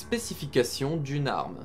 Spécification d'une arme.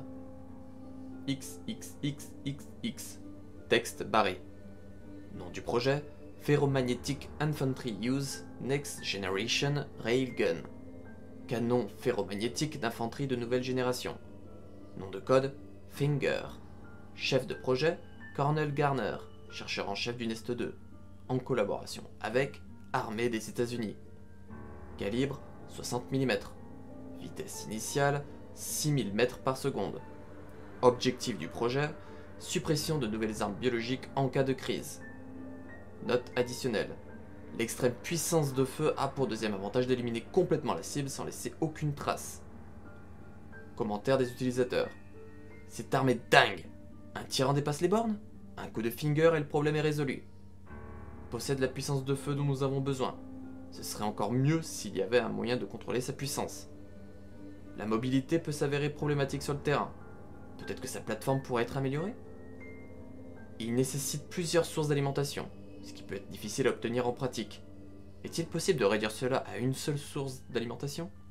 XXXXX. Texte barré. Nom du projet: Ferromagnetic Infantry Use Next Generation Railgun. Canon ferromagnétique d'infanterie de nouvelle génération. Nom de code: Finger. Chef de projet: Cornel Garner, chercheur en chef du Nest 2, en collaboration avec Armée des États-Unis. Calibre: 60 mm. Vitesse initiale: 6000 mètres par seconde. Objectif du projet: suppression de nouvelles armes biologiques en cas de crise. Note additionnelle: l'extrême puissance de feu a pour deuxième avantage d'éliminer complètement la cible sans laisser aucune trace. Commentaire des utilisateurs: cette arme est dingue! Un tir en dépasse les bornes? Un coup de finger et le problème est résolu. Possède la puissance de feu dont nous avons besoin. Ce serait encore mieux s'il y avait un moyen de contrôler sa puissance. La mobilité peut s'avérer problématique sur le terrain. Peut-être que sa plateforme pourrait être améliorée? Il nécessite plusieurs sources d'alimentation, ce qui peut être difficile à obtenir en pratique. Est-il possible de réduire cela à une seule source d'alimentation?